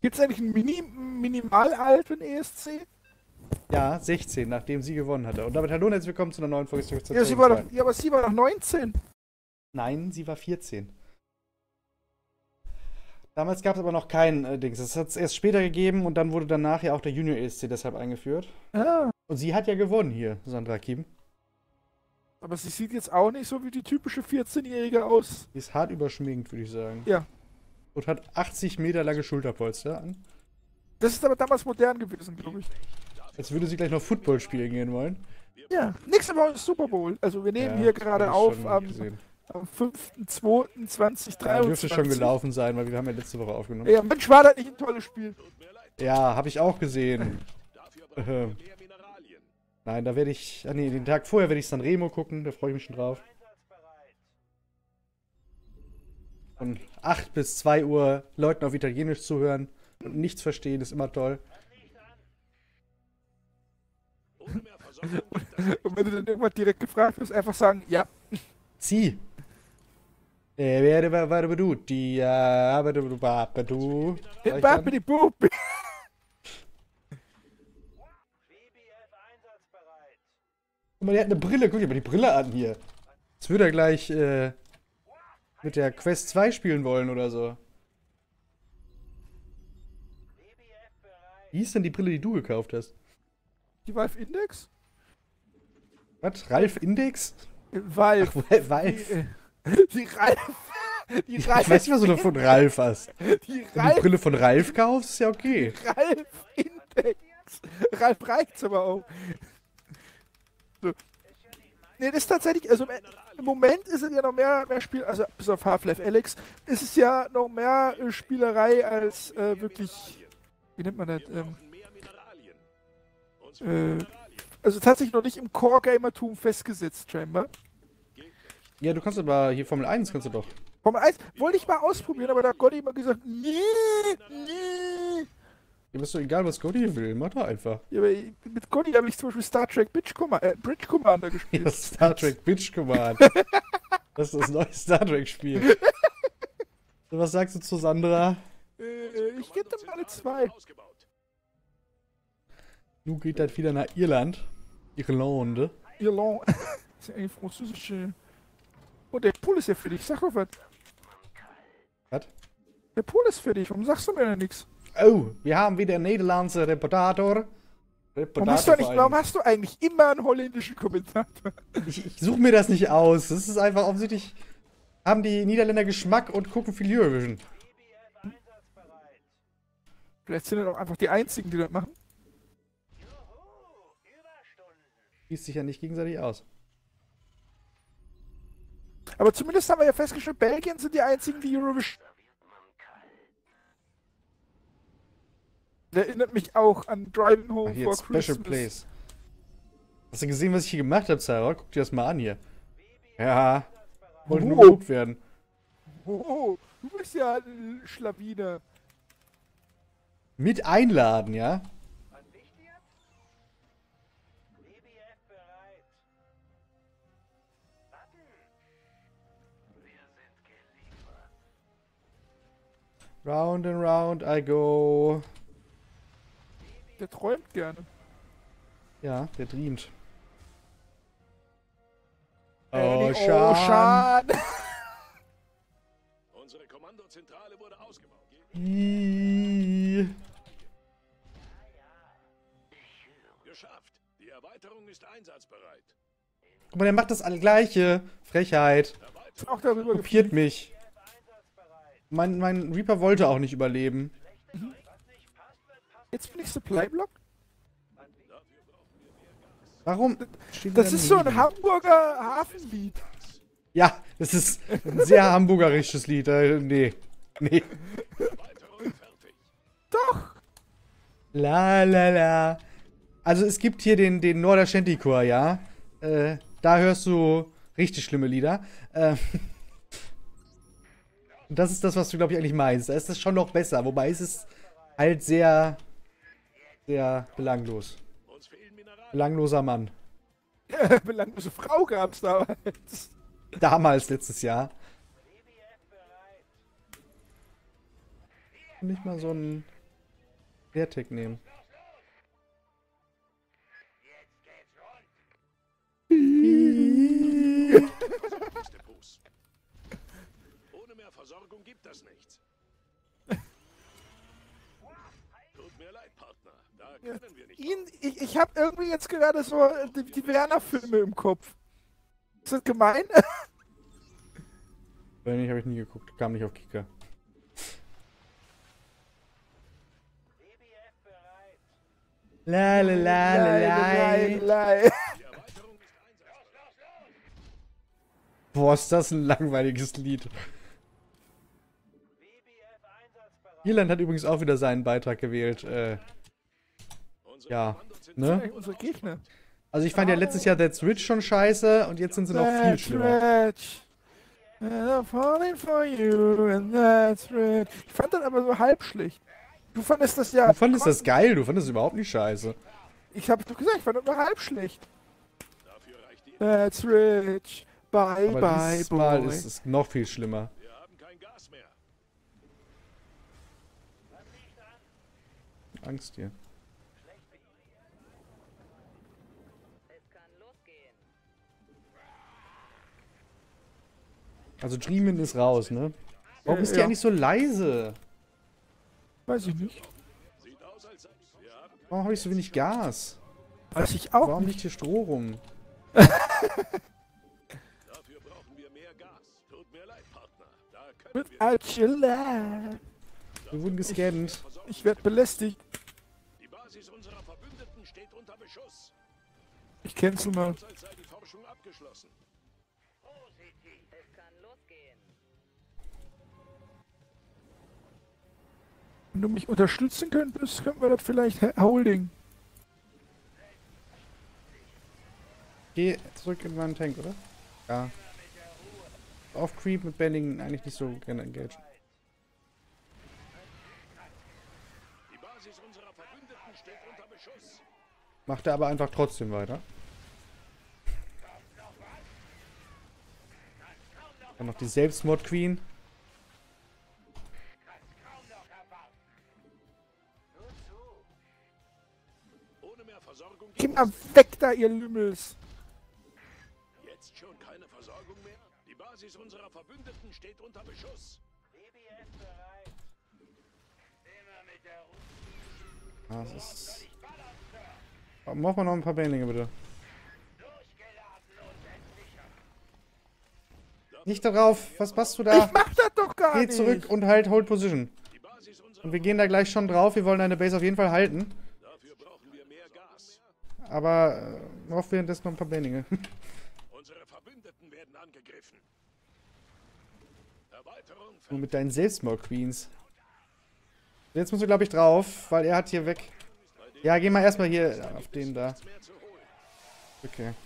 Gibt es eigentlich ein Minimalalt in ESC? Ja, 16, nachdem sie gewonnen hatte. Und damit hallo und herzlich willkommen zu einer neuen Folge Star Ja, Trek 2. ja, aber sie war doch 19. Nein, sie war 14. Damals gab es aber noch kein Dings. Das hat es erst später gegeben und dann wurde danach ja auch der Junior ESC deshalb eingeführt. Ja, Und sie hat ja gewonnen hier, Sandra Kim. aber sie sieht jetzt auch nicht so wie die typische 14-Jährige aus. Die ist hart überschminkt, würde ich sagen. Ja, Und hat 80 Meter lange Schulterpolster an. das ist aber damals modern gewesen, glaube ich. Als würde sie gleich noch Football spielen gehen wollen. Ja, nächste Woche ist Super Bowl. Also wir nehmen Ja, hier gerade hab ich auf schon am gesehen. 5.2.2023. Ja, dürfte schon gelaufen sein, weil wir haben ja letzte Woche aufgenommen. Ja, Mensch, war das nicht ein tolles Spiel? Ja, habe ich auch gesehen. Nein, da werde ich. Ah nee, den Tag vorher werde ich Sanremo gucken, da freue ich mich schon drauf. Von 8 bis 2 Uhr Leuten auf Italienisch zuhören und nichts verstehen, ist immer toll. Und wenn du dann irgendwann direkt gefragt wirst, einfach sagen, ja. Sie. Du. Babidi Boop. Guck mal, der hat eine Brille. Guck dir mal die Brille an hier. Jetzt würde er gleich mit der Quest 2 spielen wollen oder so. Wie ist denn die Brille, die du gekauft hast? Die Valve Index? Was? Ralf Index? Valve. Ach, Valve. Die Ralf. Die Ich Ralf. weiß nicht, was du von Ralf hast. Die Wenn du die Ralf. Brille von Ralf kaufst, ist ja okay. Ralf Index. Ralf reicht's aber auch. So. Nee, das ist tatsächlich, also im Moment ist es ja noch mehr Spiel, also bis auf Half-Life Alyx, ist es ja noch mehr Spielerei als wirklich, wie nennt man das? Also tatsächlich noch nicht im Core-Gamertum festgesetzt, scheinbar. Ja, du kannst aber hier Formel 1 kannst du doch. Formel 1 wollte ich mal ausprobieren, aber da hat Gotti immer gesagt, nee, nee. Dir ist doch egal, was Gotti will. Mach doch einfach. Ja, aber mit Gotti habe ich zum Beispiel Star Trek Bridge Commander Ja, gespielt. Star Trek Bitch Command. Das ist das neue Star Trek Spiel. So, was sagst du zu Sandra? Ich gebe dem mal eine 2. Nu geht das wieder nach Irland. Irlande. Irland. Das ist ja eigentlich französische. Oh, der Pool ist ja für dich. Sag doch was. Was? Der Pool ist für dich. Warum sagst du mir denn nichts? Oh, wir haben wieder einen Nederlandse Reportator. Warum hast du eigentlich immer einen holländischen Kommentator? Ich suche mir das nicht aus. Das ist einfach offensichtlich. Haben die Niederländer Geschmack und gucken viel Eurovision. Vielleicht sind das auch einfach die einzigen, die das machen. Schließt sich ja nicht gegenseitig aus. Aber zumindest haben wir ja festgestellt, Belgien sind die einzigen, die Eurovision. Das erinnert mich auch an Driving Ach, Home hier, for Special Christmas. Place. Hast du gesehen, was ich hier gemacht habe, Sarah? Guck dir das mal an hier. Ja. Wollte nur gelobt werden. Oh, du bist ja ein Schlawiner. Mit einladen, ja? Round and round I go. Der träumt gerne. Ja, der dreamt. Die Ocean. Unsere Kommandozentrale wurde ausgebaut. Geschafft. Die Erweiterung ist einsatzbereit. Guck mal, der macht das alle gleiche. Frechheit. Ist auch darüber Kopiert mich. Mein Reaper wollte auch nicht überleben. Jetzt bin ich Supply-Block? Warum? Steht Das da ist so ein Leben? Hamburger Hafenlied. Ja, das ist ein sehr hamburgerisches Lied. Nee. Nee. Doch. La la la. Also es gibt hier den Norderschentikor, ja. Da hörst du richtig schlimme Lieder. Und das ist das, was du, glaube ich, eigentlich meinst. Da ist es schon noch besser. Wobei es ist halt sehr, sehr belanglos. Belangloser Mann. Belanglose Frau gab's damals. Damals, letztes Jahr. Nicht mal so ein Airtag nehmen. Sorgloste Fuß. Ohne mehr Versorgung gibt es nichts. Tut mir leid, Partner. Da können wir nicht. Ich habe irgendwie jetzt gerade so die Werner-Filme im Kopf. Ist das gemein? Weil nicht, habe ich nie geguckt. Kam nicht auf Kicker. La la la la la. Lei. Boah, ist das ein langweiliges Lied. Irland hat übrigens auch wieder seinen Beitrag gewählt. Ja, ne? Unsere Gegner. Also ich fand ja letztes Jahr That's Rich schon scheiße und jetzt sind sie noch viel schlimmer. Rich. And I'm falling for you and that's rich. Ich fand das aber so halb schlecht. Du fandest das ja... Du fandest das geil, du fandest es überhaupt nicht scheiße. Ich hab doch gesagt, ich fand das nur halb schlecht. Dafür reicht die. That's rich. Bye, Aber bye, dieses Mal boy. ist es noch viel schlimmer. Wir haben kein Gas mehr. Angst hier. Also Dreamin ist raus, ne? Warum ist die ja. eigentlich so leise? Weiß ich nicht. Sieht aus, als wir haben. Warum habe ich so wenig Gas? Weiß ich auch Warum nicht. liegt hier Stroh rum? Dafür brauchen wir mehr Gas. Tut mir leid, Partner. Da können wir. Without your love. Wir wurden gescannt. Ich werde belästigt. Die Basis unserer Verbündeten steht unter Beschuss. Ich cancel mal. Als sei die Forschung abgeschlossen. Es kann losgehen. Wenn du mich unterstützen könntest, könnten wir das vielleicht Holding. Geh zurück in meinen Tank, oder? Ja. Auf Creep mit Bending eigentlich nicht so gerne engaged. Die Basis unserer Verbündeten steht unter Beschuss. Macht er aber einfach trotzdem weiter. Dann noch die Selbstmord-Queen. Ohne mehr Versorgung Geh gibt mal es weg da, ihr Lümmels. jetzt schon keine Versorgung mehr. Die Basis unserer Verbündeten steht unter Beschuss. Ah, das ist... Mach mal noch ein paar Bendinge, bitte. Nicht darauf! Was machst du da? Ich mach das doch gar Geh nicht. zurück und halt Hold Position. Die Basis unserer Und wir gehen da gleich schon drauf. Wir wollen deine Base auf jeden Fall halten. Dafür brauchen wir mehr Gas. Aber auch währenddessen noch ein paar Bendinge. Unsere Verbündeten werden angegriffen. Erweiterung Nur mit deinen Selbstmord-Queens. Jetzt musst du, glaube ich, drauf, weil er hat hier weg. Ja, geh mal erstmal hier auf den da. mehr zu holen. Okay.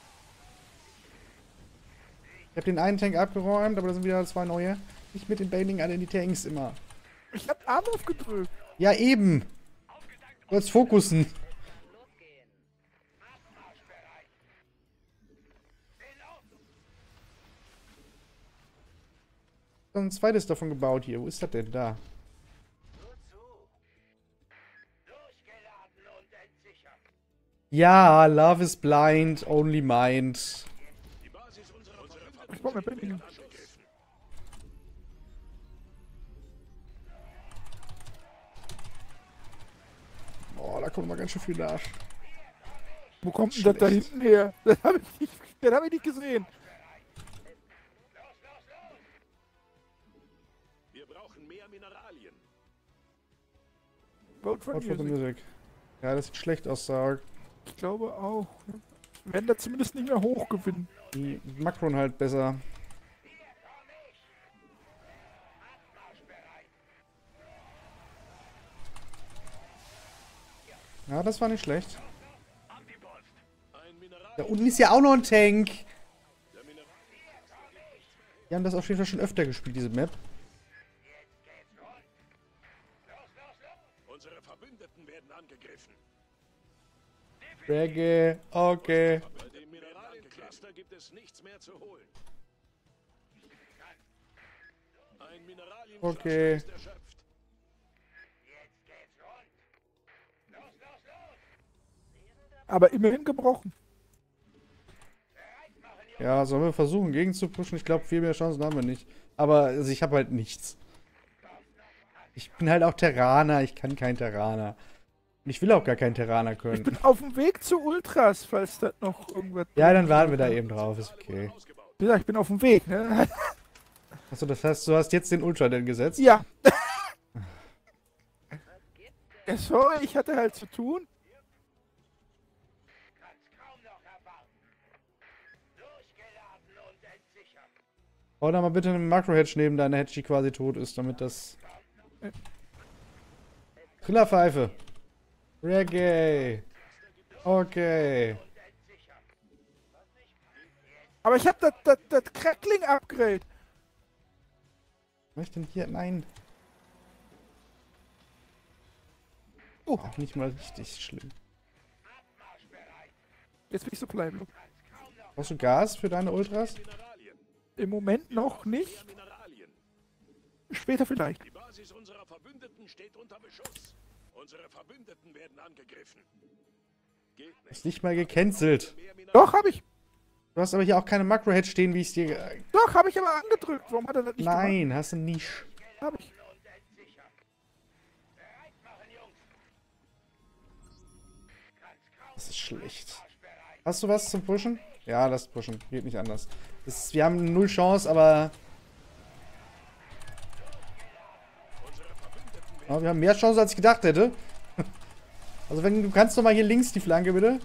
Ich habe den einen Tank abgeräumt, aber da sind wieder zwei neue. Nicht mit den Bailing alle in die Tanks immer. Ich hab Arm aufgedrückt. Ja, eben. Du sollst fokussen. Losgehen. Ein zweites davon gebaut hier. Wo ist das denn? Da. Ja, Love is blind, only mind. Die Basis unserer Ich brauch mehr Bändigen. angegriffen. Oh, da kommt mal ganz schön viel nach. Wo kommt denn das da hinten her? Das hab ich nicht gesehen. Wir brauchen mehr Mineralien. Vote for What for the Music. music? Ja, das sieht schlecht aus, Sarg. Ich glaube auch. Wir werden da zumindest nicht mehr hoch gewinnen. Die Makron halt besser. Ja, das war nicht schlecht. Ein Mineral. Da unten ist ja auch noch ein Tank. Der Mineral. Wir haben das auf jeden Fall schon öfter gespielt, diese Map. Unsere Verbündeten werden angegriffen. Reggae, okay. Bei dem Mineraliencluster gibt es nichts mehr zu holen. Ein Mineraliencluster Okay. ist erschöpft. Aber immerhin gebrochen. Ja, sollen wir versuchen, gegen zu pushen? Ich glaube, viel mehr Chancen haben wir nicht. Aber also ich habe halt nichts. Ich bin halt auch Terraner, ich kann kein Terraner. Und ich will auch gar kein Terraner Ich können. bin auf dem Weg zu Ultras, falls das noch irgendwas... Ja, dann warten wir da eben drauf, ist okay. Wie gesagt, ich bin auf dem Weg, ne? Achso, das heißt, du hast jetzt den Ultra denn gesetzt? Ja. Ja, sorry, ich hatte halt zu tun. Bau da mal bitte einen Makro-Hedge neben deiner Hedge, die quasi tot ist, damit das... Trillerpfeife. Reggae. Okay. Aber ich hab das Crackling-Upgrade. Was ich denn hier? Nein. Oh, Auch nicht mal richtig schlimm. jetzt bin ich so bleiblos. Brauchst du Gas für deine Ultras? Im Moment noch nicht. Mineralien. Später vielleicht. Die Basis unserer Verbündeten steht unter Beschuss. Unsere Verbündeten werden angegriffen. Geht Ist nicht mal gecancelt. Doch, habe ich. Du hast aber hier auch keine Makro-Hedge stehen, wie ich es dir... Doch, habe ich aber angedrückt. Warum hat er das nicht Nein, hast du nicht. gemacht? Habe ich. Das ist schlecht. Hast du was zum Pushen? Ja, lass pushen. Geht nicht anders. Wir haben null Chance, aber... Aber wir haben mehr Chance, als ich gedacht hätte. Also wenn du kannst doch mal hier links die Flanke, bitte.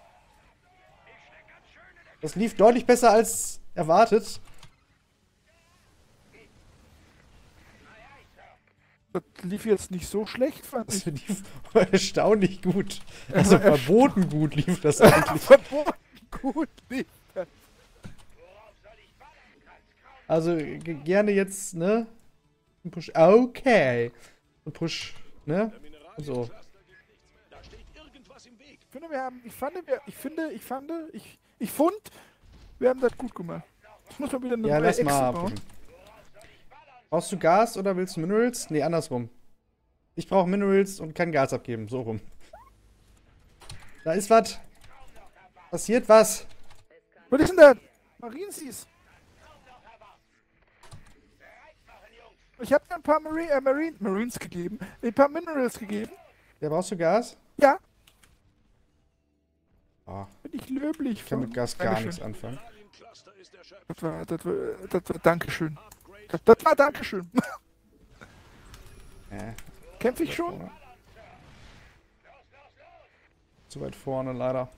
Das lief deutlich besser als erwartet. Das lief jetzt nicht so schlecht, fand Das ich. lief erstaunlich gut. Also verboten gut lief das eigentlich. Verboten gut lief das. Also gerne jetzt, ne? Ein Push. Okay. Und Push, ne? Und so. Da steht irgendwas im Weg. Ich finde, ich fand, wir haben das gut gemacht. Ich muss mal wieder eine Ja, neue lass Echse mal bauen. pushen. Brauchst du Gas oder willst du Minerals? Nee, andersrum. Ich brauche Minerals und kann Gas abgeben. So rum. Da ist was. Passiert was. Was ist denn das? Marienseas. Ich habe dir ein paar Marines gegeben, ein paar Minerals gegeben. Ja, brauchst du Gas? Ja, Oh, bin ich löblich. ich kann mit Gas gar nichts anfangen. Cluster ist erschöpft. Das war Dankeschön. Das war Dankeschön. Kämpfe ich schon? Zu weit vorne, leider.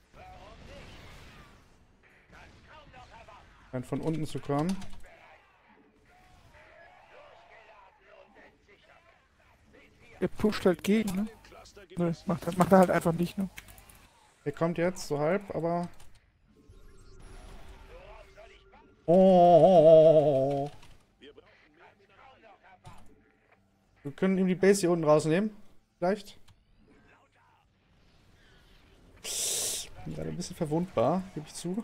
Scheint von unten zu kommen. Er pusht halt gegen, ne? Ne, macht er halt einfach nicht, ne? Er kommt jetzt, so halb, aber... Oh. Wir können ihm die Base hier unten rausnehmen. Vielleicht. Bin gerade ein bisschen verwundbar, gebe ich zu.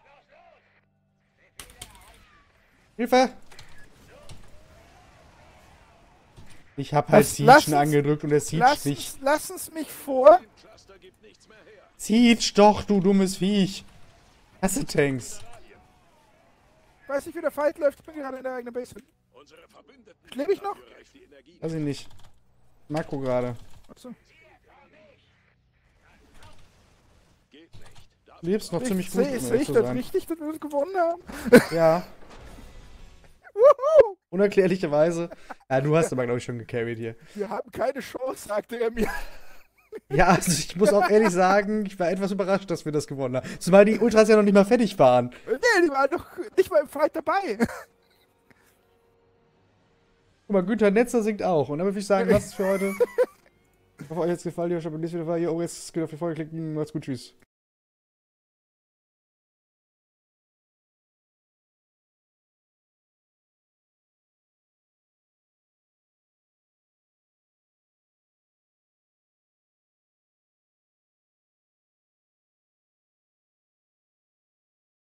Hilfe! Ich habe halt Siege angedrückt und der Siege nicht. Lass uns mich vor. Cluster gibt nichts mehr her. Siege doch, du dummes Viech! Hasse Tanks. Weiß nicht, wie der Fight läuft. Ich bin gerade in der eigenen Base. Unsere Verbündeten Lebe ich noch? reift die Energie. Weiß ich nicht. Makro gerade. Achso. Geht nicht. Da Du lebst noch ziemlich gut, um Sehe ehrlich ich zu das sein. richtig, dass wir das gewonnen haben? Ja, Wuhu! unerklärlicherweise. Ja, du hast aber, glaube ich, schon gecarried hier. Wir haben keine Chance, sagte er mir. Ja, also ich muss auch ehrlich sagen, ich war etwas überrascht, dass wir das gewonnen haben. Zumal die Ultras ja noch nicht mal fertig waren. Nee, die waren doch nicht mal im Fight dabei. Guck mal, Günther Netzer singt auch. Und damit würde ich sagen, was ist für heute? Ich hoffe, euch hat es gefallen. Ich habe nicht wieder hier. Oh, jetzt geht auf die Folge klicken. Macht's gut, tschüss.